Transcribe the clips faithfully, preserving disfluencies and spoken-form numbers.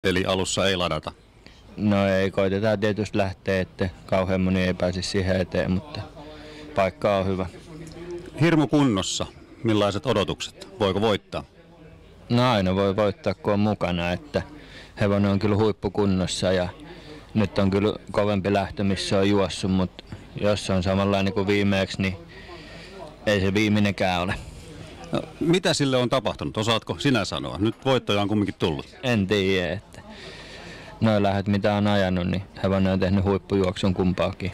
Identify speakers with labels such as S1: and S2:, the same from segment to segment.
S1: Eli alussa ei ladata.
S2: No ei, koitetaan tietysti lähteä, että kauhean moni ei pääsisi siihen eteen, mutta paikka on hyvä.
S1: Hirmu kunnossa. Millaiset odotukset? Voiko voittaa?
S2: No aina voi voittaa, kun on mukana, että hevonen on kyllä huippukunnossa ja nyt on kyllä kovempi lähtö, missä on juossut, mutta jos se on samanlainen kuin viimeeksi, niin ei se viimeinenkään ole.
S1: No, mitä sille on tapahtunut? Osaatko sinä sanoa? Nyt voittoja on kumminkin tullut.
S2: En tiedä, että noin lähet mitä on ajanut, niin hevonen on tehnyt huippujuoksun kumpaakin.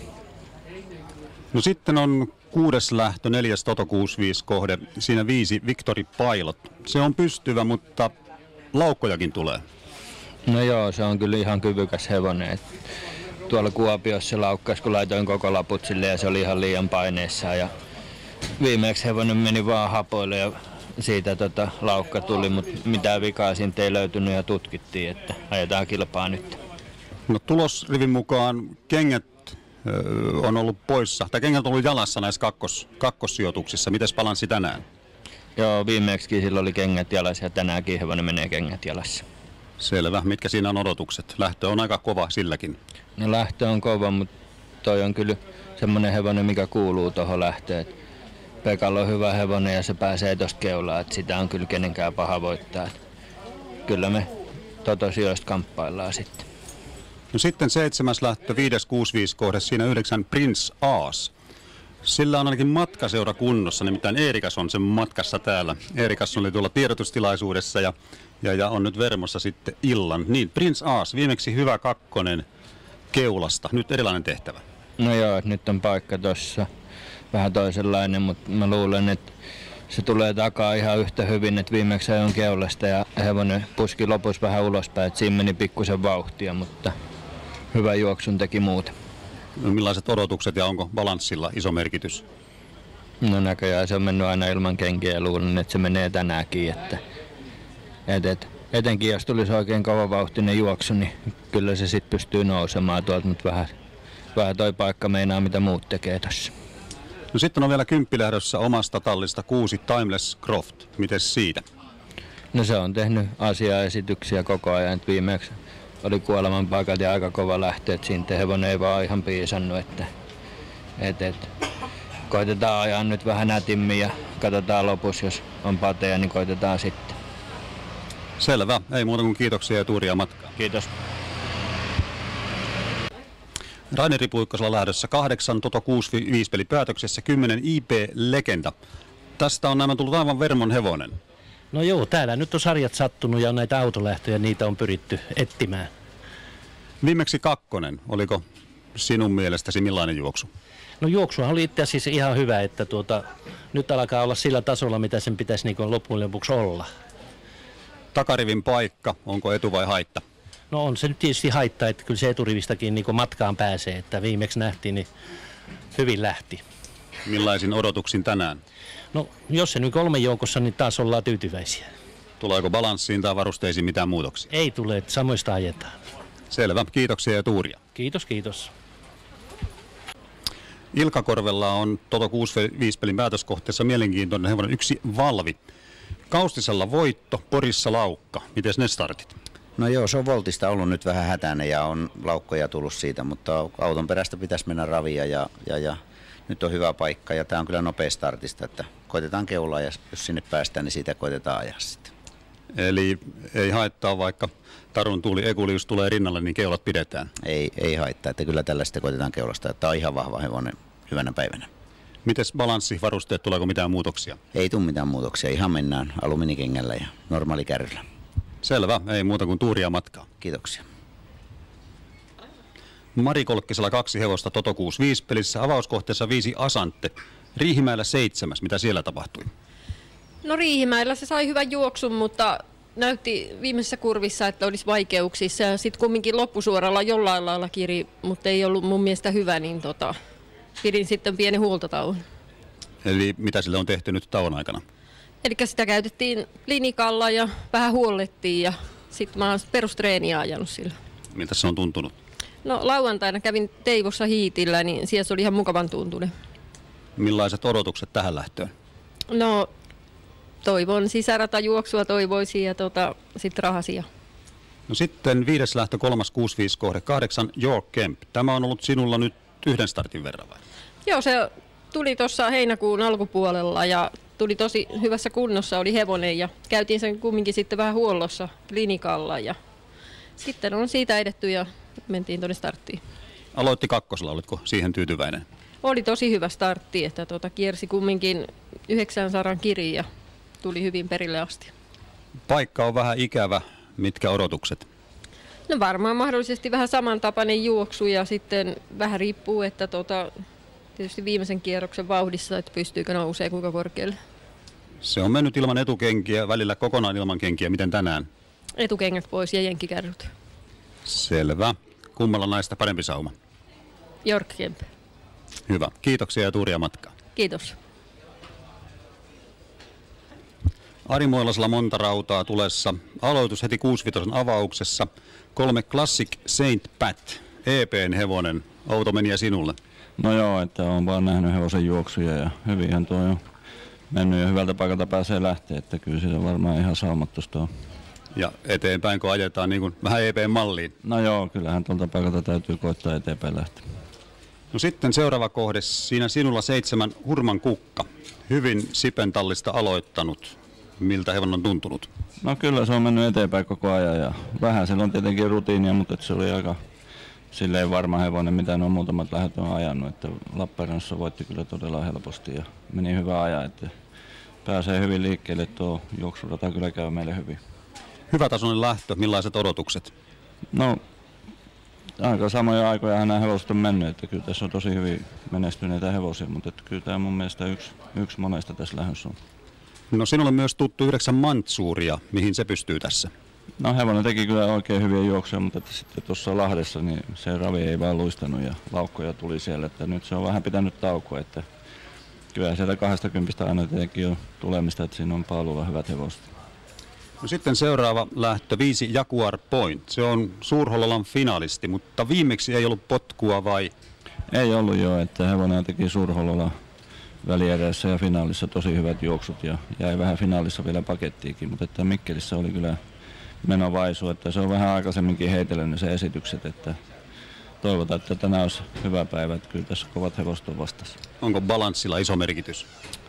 S1: No sitten on kuudes lähtö, neljäs Toto kuusikymmentäviisi kohde, siinä viisi Victory Pilot. Se on pystyvä, mutta laukkojakin tulee.
S2: No joo, se on kyllä ihan kyvykäs hevonen. Et tuolla Kuopiossa se laukkas, kun laitoin koko laput sille ja se oli ihan liian paineessa. Ja viimeksi hevonen meni vaan hapoille ja siitä tota, laukka tuli, mutta mitään vikaa siitä ei löytynyt ja tutkittiin, että ajetaan kilpaa nyt.
S1: No tulosrivin mukaan kengät ö, on ollut poissa, tai kengät on ollut jalassa näissä kakkos, kakkossijoituksissa. Mites balanssi tänään?
S2: Joo, viimeksikin sillä oli kengät jalassa ja tänäänkin hevonen menee kengät jalassa.
S1: Selvä. Mitkä siinä on odotukset? Lähtö on aika kova silläkin.
S2: No lähtö on kova, mutta toi on kyllä semmoinen hevonen, mikä kuuluu tuohon lähtöön. Pekalla on hyvä hevonen ja se pääsee tosta keulaan, että sitä on kyllä kenenkään paha voittaa. Et kyllä me totosijoista kamppaillaan sitten.
S1: No sitten seitsemäs lähtö, viides kuusikymmentäviisi kohde, siinä yhdeksän Prince Aas. Sillä on ainakin matkaseura kunnossa, nimittäin Eerikas on sen matkassa täällä. Eerikas oli tuolla tiedotustilaisuudessa ja, ja, ja on nyt Vermossa sitten illan. Niin, Prince Aas, viimeksi hyvä kakkonen keulasta, nyt erilainen tehtävä.
S2: No joo, nyt on paikka tossa. Vähän toisenlainen, mutta mä luulen, että se tulee takaa ihan yhtä hyvin, että viimeksi on keulasta ja hevonen puski lopussa vähän ulospäin, että siinä meni pikkusen vauhtia, mutta hyvä juoksun teki muuten.
S1: No, millaiset odotukset ja onko balanssilla iso merkitys?
S2: No näköjään se on mennyt aina ilman kenkiä ja luulen, että se menee tänäänkin, että et, et, etenkin jos tulisi oikein kova vauhtinen juoksu, niin kyllä se sitten pystyy nousemaan tuolta, mutta vähän, vähän toi paikka meinaa mitä muut tekee tossa.
S1: No sitten on vielä kymppilähdössä omasta tallista kuusi Timeless Croft. Mites siitä?
S2: No se on tehnyt asiaesityksiä koko ajan. Et viimeksi oli kuoleman paikat ja aika kova lähtö, että siitä hevonen ei vaan ihan piisannut. Että, et, et, koitetaan ajaa nyt vähän nätimmin ja katsotaan lopussa, jos on pateja, niin koitetaan sitten.
S1: Selvä. Ei muuta kuin kiitoksia ja tuuria matkaa.
S2: Kiitos.
S1: Raineri Puikkosella lähdössä kahdeksan, Toto kuusikymmentäviisi peli päätöksessä, kymmenen I P Legenda. Tästä on nämä tullut aivan Vermon hevonen.
S3: No joo, täällä nyt on sarjat sattunut ja näitä autolähtöjä, niitä on pyritty etsimään.
S1: Viimeksi kakkonen, oliko sinun mielestäsi millainen juoksu?
S3: No juoksua oli itse asiassa ihan hyvä, että tuota, nyt alkaa olla sillä tasolla, mitä sen pitäisi niin kuin loppujen lopuksi olla.
S1: Takarivin paikka, onko etu vai haitta?
S3: No on se nyt tietysti haittaa, että kyllä se eturivistäkin niin kuin matkaan pääsee, että viimeksi nähtiin, niin hyvin lähti.
S1: Millaisin odotuksin tänään?
S3: No jos se nyt kolmen joukossa, niin taas ollaan tyytyväisiä.
S1: Tuleeko balanssiin tai varusteisiin mitään muutoksia?
S3: Ei tule, että samoista ajetaan.
S1: Selvä, kiitoksia ja tuuria.
S3: Kiitos, kiitos.
S1: Ilkakorvella on Toto kuusikymmentäviisi pelin päätöskohteessa mielenkiintoinen hevonen yksi Valvi. Kaustisella voitto, Porissa laukka. Mites ne startit?
S4: No joo, se on Voltista ollut nyt vähän hätäinen ja on laukkoja tullut siitä, mutta auton perästä pitäisi mennä ravia ja, ja, ja nyt on hyvä paikka ja tämä on kyllä nopea startista, että koitetaan keulaa ja jos sinne päästään, niin siitä koitetaan ajaa sitten.
S1: Eli ei haittaa, vaikka Tarun tuuli Ekulius tulee rinnalle, niin keulat pidetään?
S4: Ei, ei haittaa, että kyllä tällaista koitetaan keulasta, että tämä on ihan vahva hevonen hyvänä päivänä.
S1: Mites balanssivarusteet, tuleeko mitään muutoksia?
S4: Ei tule mitään muutoksia, ihan mennään alumiinikengällä ja normaalikärryllä.
S1: Selvä, ei muuta kuin tuuria matkaa.
S4: Kiitoksia.
S1: Mari Kolkkisella kaksi hevosta Toto kuusikymmentäviisi pelissä, avauskohteessa viisi Asante. Riihimäellä seitsemäs, mitä siellä tapahtui?
S5: No Riihimäellä se sai hyvän juoksun, mutta näytti viimeisessä kurvissa, että olisi vaikeuksissa. Ja sitten kumminkin loppusuoralla jollain lailla kiri, mutta ei ollut mun mielestä hyvä, niin tota, pidin sitten pienen huoltotauon.
S1: Eli mitä sille on tehty nyt tauon aikana?
S5: Eli sitä käytettiin klinikalla ja vähän huollettiin ja sitten mä oon perustreeniä ajanut sillä.
S1: Miltä se on tuntunut?
S5: No lauantaina kävin Teivossa hiitillä, niin siellä se oli ihan mukavan tuntunen.
S1: Millaiset odotukset tähän lähtöön?
S5: No toivon sisäratajuoksua toivoisin ja tota, sitten rahasia.
S1: No sitten viides lähtö, kolmas kuusi viisi kohde kahdeksan, York Kemp. Tämä on ollut sinulla nyt yhden startin verran vai?
S5: Joo, se tuli tuossa heinäkuun alkupuolella ja tuli tosi hyvässä kunnossa, oli hevonen ja käytiin sen kumminkin sitten vähän huollossa klinikalla ja sitten on siitä edetty ja mentiin tuonne starttiin.
S1: Aloitti kakkosella, oletko siihen tyytyväinen?
S5: Oli tosi hyvä startti, että tuota, kiersi kumminkin yhdeksänsadan kiriin ja tuli hyvin perille asti.
S1: Paikka on vähän ikävä. Mitkä odotukset?
S5: No varmaan mahdollisesti vähän samantapainen juoksu ja sitten vähän riippuu, että tuota, tietysti viimeisen kierroksen vauhdissa, että pystyykö nousee kuinka korkealle.
S1: Se on mennyt ilman etukenkiä, välillä kokonaan ilman kenkiä. Miten tänään?
S5: Etukengät pois ja jenkkikärryt.
S1: Selvä. Kummalla näistä parempi sauma?
S5: York Kemp.
S1: Hyvä. Kiitoksia ja tuuria matkaa.
S5: Kiitos.
S1: Ari Moilasella monta rautaa tulessa. Aloitus heti kuusivitosen avauksessa. Kolme Classic Saint Pat. E P:n hevonen. Outo meni sinulle.
S6: No joo, että olen vaan nähnyt hevosen juoksuja ja hyvinhän tuo on mennyt ja hyvältä paikalta pääsee lähteä, että kyllä siitä varmaan ihan saumattosta on.
S1: Ja eteenpäin kun ajetaan niin kuin vähän E P-malliin.
S6: No joo, kyllähän tuolta paikalta täytyy koittaa eteenpäin lähteä.
S1: No sitten seuraava kohde. Siinä sinulla seitsemän Hurman Kukka. Hyvin Sipentallista aloittanut. Miltä hevonen on tuntunut?
S6: No kyllä se on mennyt eteenpäin koko ajan ja vähän siellä on tietenkin rutiinia, mutta se oli aika silleen varma hevonen, mitä ne on muutamat lähdöt on ajanut. Että Lappeenrannassa voitti kyllä todella helposti ja meni hyvä aja, että pääsee hyvin liikkeelle. Tuo juoksurata kyllä käy meille hyvin.
S1: Hyvä tasoinen lähtö. Millaiset odotukset?
S6: No aika samoja aikoja nämä hevoset on mennyt, että kyllä tässä on tosi hyvin menestyneitä hevosia, mutta että kyllä tämä mun mielestä yksi, yksi monesta tässä lähdössä on.
S1: No sinulle myös tuttu yhdeksän Mantsuuria. Mihin se pystyy tässä?
S6: No hevonen teki kyllä oikein hyviä juoksuja, mutta että sitten tuossa Lahdessa niin se ravi ei vaan luistanut ja laukkoja tuli siellä, että nyt se on vähän pitänyt taukoa, että kyllä sieltä kahdestakymmentä aina tietenkin on tulemista, että siinä on paalulla hyvät hevoset.
S1: No sitten seuraava lähtö, viisi Jaguar Point. Se on Suurhollolan finalisti, mutta viimeksi ei ollut potkua vai?
S6: Ei ollut jo, että hevonen teki Suurhollola välierässä ja finaalissa tosi hyvät juoksut ja jäi vähän finaalissa vielä pakettiikin, mutta että Mikkelissä oli kyllä menovaisu, että se on vähän aikaisemminkin heitellyt se esitykset, että toivotaan, että tänään olisi hyvä päivä, että kyllä tässä kovat hevoset on vastassa.
S1: Onko balanssilla iso merkitys?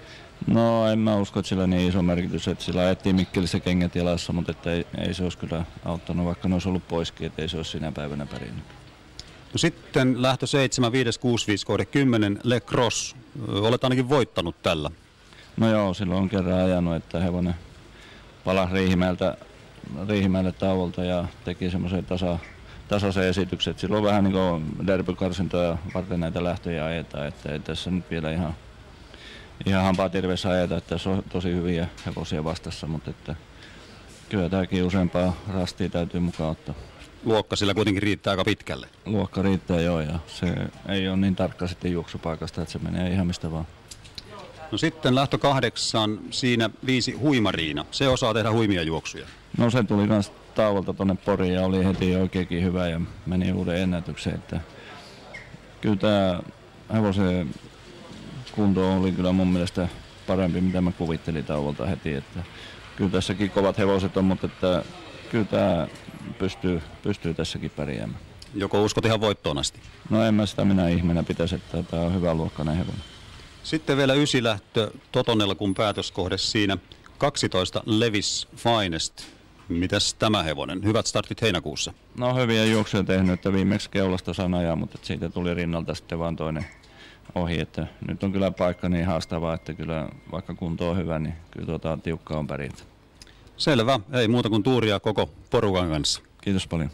S6: No en mä usko, että sillä on niin iso merkitys, että sillä ajettiin Mikkelissä kengät jalassa, mutta että ei, ei se olisi kyllä auttanut, vaikka ne olisi ollut poiskin, että ei se olisi sinä päivänä pärjännyt.
S1: No sitten lähtö seitsemän, viisi kuusi viisi kohde kymmenen, Le Cross. Olet ainakin voittanut tällä.
S6: No joo, silloin on kerran ajanut, että hevonen palasi Riihimäeltä, Riihimäelle tauolta ja teki semmoisen tasa, tasaisen esityksen. Silloin vähän niin kuin derbykarsintoja varten näitä lähtöjä ajetaan, että ei tässä nyt vielä ihan, ihan hampaa tirveessä ajeta, että tässä on tosi hyviä hevosia vastassa, mutta että kyllä tämäkin useampaa rastia täytyy mukaan ottaa.
S1: Luokka sillä kuitenkin riittää aika pitkälle.
S6: Luokka riittää joo ja se ei ole niin tarkka sitten juoksupaikasta, että se menee ihan mistä vaan.
S1: No sitten lähtö kahdeksan, siinä viisi Huimariina. Se osaa tehdä huimia juoksuja.
S6: No se tuli myös tauolta tuonne Poriin ja oli heti oikeinkin hyvä ja meni uuden ennätykseen. Että kyllä tämä hevosen kunto oli kyllä mun mielestä parempi, mitä mä kuvittelin tauolta heti. Että kyllä tässäkin kovat hevoset on, mutta että kyllä tämä pystyy, pystyy tässäkin pärjäämään.
S1: Joko uskot ihan voittoon asti?
S6: No en mä sitä minä ihmeenä pitäisi, että tämä on hyvä luokkainen hevonen.
S1: Sitten vielä ysi lähtö Totonella kun päätöskohde siinä. kaksitoista Levis Finest. Mitäs tämä hevonen? Hyvät startit heinäkuussa.
S6: No hyviä juoksuja tehnyt, että viimeksi keulasta sain ajaa, mutta siitä tuli rinnalta sitten vaan toinen ohi. Että nyt on kyllä paikka niin haastavaa, että kyllä vaikka kunto on hyvä, niin kyllä tuota tiukkaa on pärjätä.
S1: Selvä. Ei muuta kuin tuuria koko porukan kanssa.
S6: Kiitos paljon.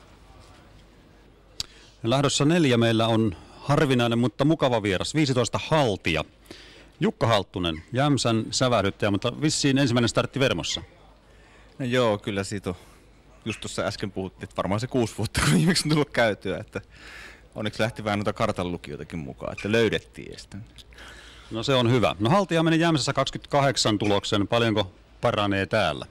S1: Lähdössä neljä meillä on harvinainen, mutta mukava vieras. viisitoista Haltia. Jukka Halttunen, Jämsän sävähdyttäjä, mutta vissiin ensimmäinen startti Vermossa.
S7: No joo, kyllä siitä on. Just tuossa äsken puhuttiin, että varmaan se kuusi vuotta, kun viimeksi on tullut käytyä. Että onneksi lähti vähän noita kartanlukijoitakin mukaan, että löydettiin sitä.
S1: No se on hyvä. No Haltia meni Jämsässä kaksikymmentäkahdeksan tuloksen. Paljonko paranee täällä?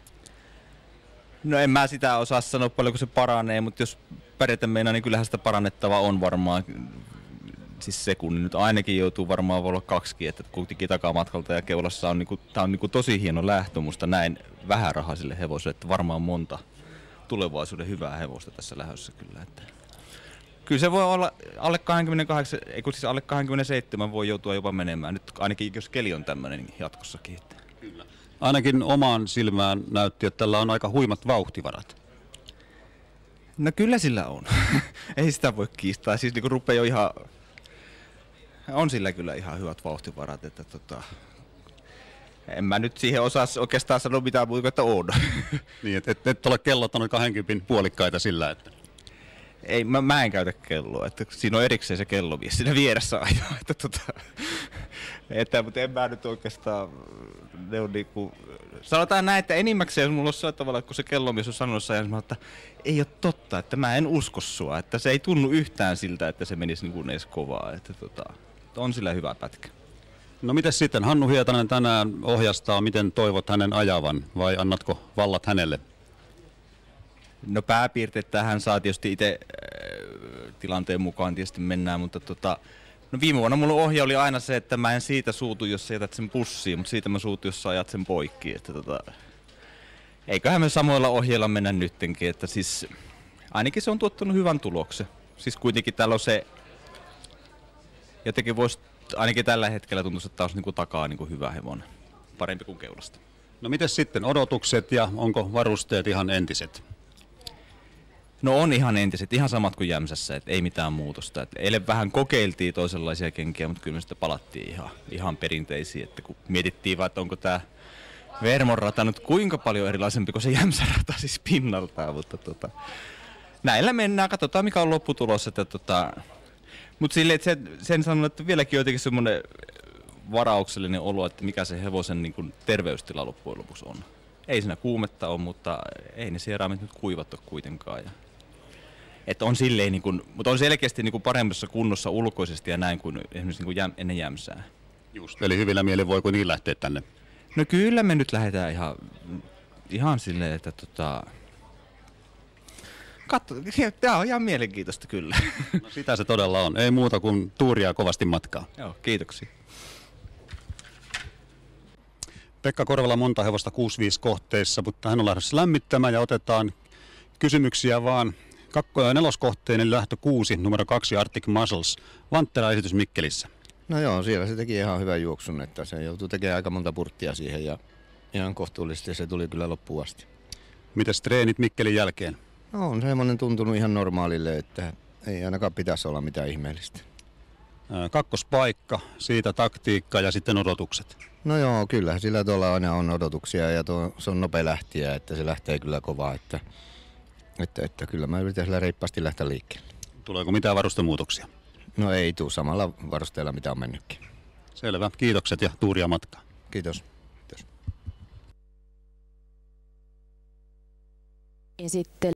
S7: No en mä sitä osaa sanoa paljonko se paranee, mutta jos pärjätä meinaa, niin kyllähän sitä parannettavaa on varmaan. Siis sekunnin nyt ainakin joutuu varmaan voi olla kaksikin, että kuitenkin takamatkalta ja keulassa on, niinku, tää on niinku tosi hieno lähtö musta näin vähärahaisille hevosille, että varmaan monta, tulevaisuuden hyvää hevosta tässä lähdössä kyllä. Että kyllä se voi olla alle kaksikymmentäkahdeksan, ei kun siis alle kaksikymmentäseitsemän voi joutua jopa menemään, nyt ainakin jos keli on tämmöinen jatkossakin. Että.
S1: Kyllä. Ainakin omaan silmään näytti, että tällä on aika huimat vauhtivarat.
S7: No kyllä sillä on. Ei sitä voi kiistää. Siis niinku rupeaa jo ihan, on sillä kyllä ihan hyvät vauhtivarat, että tota, en mä nyt siihen osaa oikeastaan sanoa mitään muuta, että on.
S1: Niin, että et, et ole kellottanut kaksikymmentä puolikkaita sillä, että...
S7: Ei, mä, mä en käytä kelloa, että siinä on erikseen se kellomies siinä vieressä ajaa, että tota, että, mutta en mä nyt oikeastaan, ne on niinku, sanotaan näin, että enimmäkseen mulla on sillä tavalla, kun se kellomies on sanonut ajan, että ei ole totta, että mä en usko sua, että se ei tunnu yhtään siltä, että se menisi niin kuin edes kovaa, että tota, on sillä hyvä pätkä.
S1: No miten sitten, Hannu Hietanen tänään ohjastaa, miten toivot hänen ajavan vai annatko vallat hänelle?
S7: No pääpiirteet tähän saa tietysti itse äh, tilanteen mukaan tietysti mennään, mutta tota, no viime vuonna mulla ohje oli aina se, että mä en siitä suutu, jos sä jätät sen pussiin, mutta siitä mä suutun, jos sä ajat sen poikki. Että tota, eiköhän me samoilla ohjeilla mennä nyttenkin, että siis ainakin se on tuottanut hyvän tuloksen. Siis kuitenkin täällä on se, jotenkin voisi, ainakin tällä hetkellä tuntuisi, että tämä olisi niin kuin takaa niin kuin hyvä hevonen, parempi kuin keulasta.
S1: No miten sitten odotukset ja onko varusteet ihan entiset?
S7: No on ihan entiset, ihan samat kuin Jämsässä, että ei mitään muutosta. Et eilen vähän kokeiltiin toisenlaisia kenkiä, mutta kyllä me sitten palattiin ihan, ihan perinteisiin. Että kun mietittiin vaan, että onko tämä Vermon rata nyt kuinka paljon erilaisempi kuin se Jämsän rata siis pinnaltaan. Mutta tota, näillä mennään, katsotaan mikä on lopputulos. Että tota, mutta silleen, että sen, sen sanon, että vieläkin jotenkin semmoinen varauksellinen olo, että mikä se hevosen niin kuin terveystila loppujen lopuksi on. Ei siinä kuumetta ole, mutta ei ne sieraimet nyt kuivat ole kuitenkaan. Ja että on silleen, niin kuin, mutta on selkeästi niin kuin paremmassa kunnossa ulkoisesti ja näin kuin esimerkiksi niin kuin jäm, ennen Jämsää.
S1: Just, eli hyvillä mielin voi kuitenkin lähteä tänne.
S7: No kyllä me nyt lähdetään ihan, ihan silleen, että tota... Katso, tämä on ihan mielenkiintoista kyllä.
S1: No sitä se todella on. Ei muuta kuin tuuria kovasti matkaa.
S7: Joo, kiitoksia.
S1: Pekka Korvala monta hevosta kuusi viisi kohteissa, mutta hän on lähdössä lämmittämään ja otetaan kysymyksiä vaan kakko- ja neloskohteen, eli lähtö kuusi, numero kaksi Arctic Muscles. Vanttela esitys Mikkelissä.
S8: No joo, siellä se teki ihan hyvän juoksun, että se joutui tekemään aika monta purttia siihen ja ihan kohtuullisesti se tuli kyllä loppuun asti.
S1: Mites treenit Mikkelin jälkeen?
S8: No on semmoinen tuntunut ihan normaalille, että ei ainakaan pitäisi olla mitään ihmeellistä.
S1: Kakkospaikka, siitä taktiikka ja sitten odotukset.
S8: No joo, kyllä sillä tuolla aina on odotuksia ja tuo, se on nopea lähtiä, että se lähtee kyllä kovaa, että, että, että kyllä mä yritän sillä reippaasti lähteä liikkeelle.
S1: Tuleeko mitään varustemuutoksia?
S8: No ei tule samalla varusteella mitä on mennytkin.
S1: Selvä, kiitokset ja tuuria matkaa.
S8: Kiitos. Kiitos.
S9: Esittely.